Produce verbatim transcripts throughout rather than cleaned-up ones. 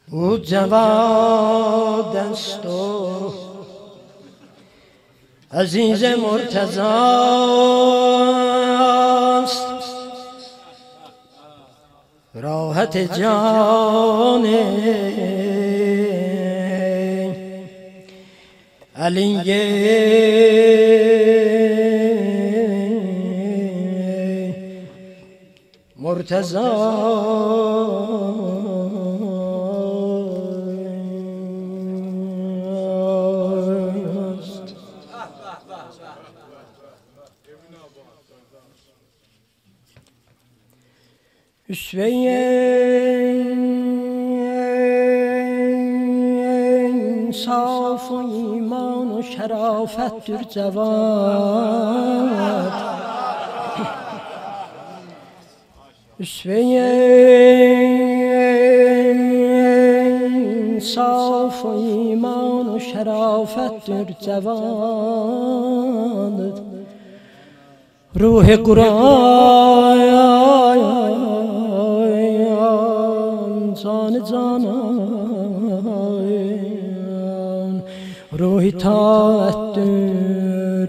او جواد است و عزیز مرتضی است، راحت جان علی مرتضی است. اسوه انصاف و ایمان و شرافت در جواد، اسوه انصاف و ایمان و شرافت در جواد، روح قرآن جان جانان، روح طاعت در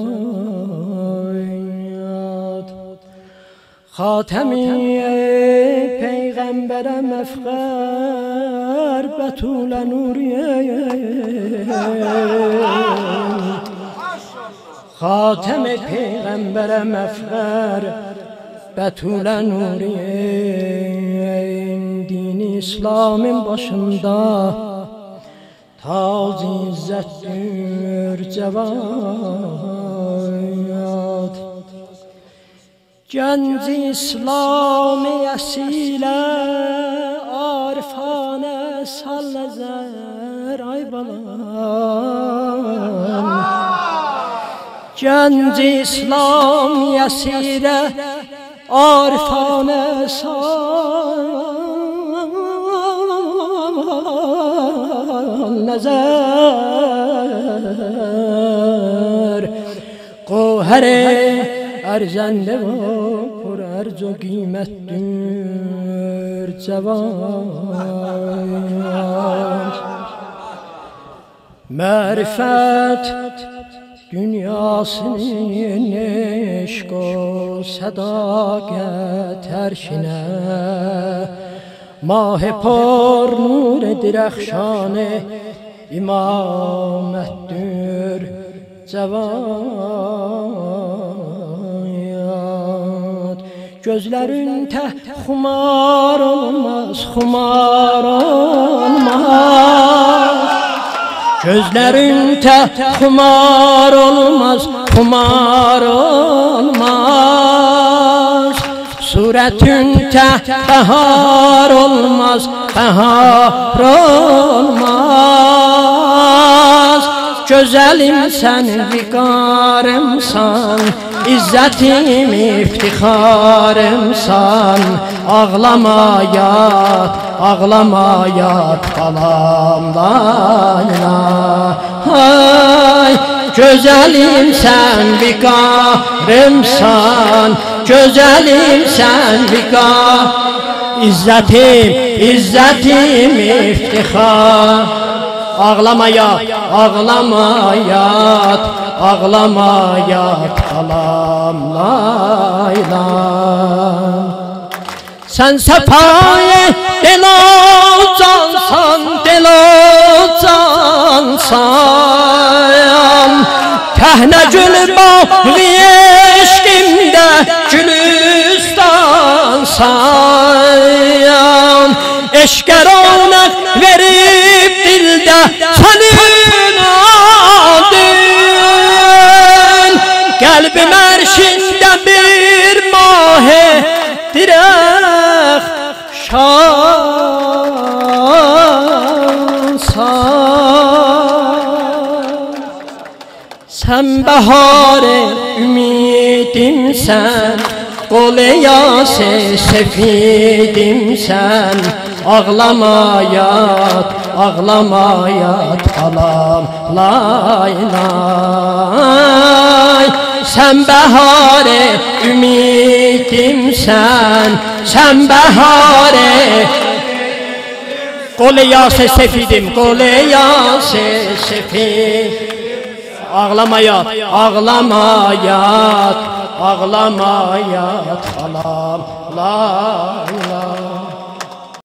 جواد، خاتمی پیغمبرم افخر بطول نوریه، خاتم پیغمبرم افخر بطول نوریه، دین اسلام başında taz izzettir cevad، genç İslami esile arifane sallezer ay balam، genç İslam yesire arifane sallezer، goher erzende و پر ارز و قیمتdir cevad، marifet dünyasının eşk و sadakat erşine، ماه پر نور درخشان imametdir cevad، gözlerinde xumar olmaz xumar olmaz، gözlerinde xumar olmaz xumar olmaz، suretinde bahar olmaz bahar olmaz، güzelim sen vikarımsan İzzetim iftiharımsan، ağlama yat ağlama yat balam layla، hay güzelim sen vikarımsan güzelim sen vikar، İzzetim İzzetim iftihar، ağlama yat ağlama yat ağlama yat balam layla، sen sefaye dil o cansan dil o cansan، tehne gül bağı eşkimde gülistansan، eşke ronak verip dilde senin adın، kalbim erşinde bir mahe direk şansan، sen bahar ümidim sen Qol yase sefidim sen, ağlama yat, ağlama yat balam lay lay. Sen bahare ümidim sen, sen bahare Kole yase sefidim, kole yase sefid. Ağlama yat, ağlama yat, ağlama yat halam, la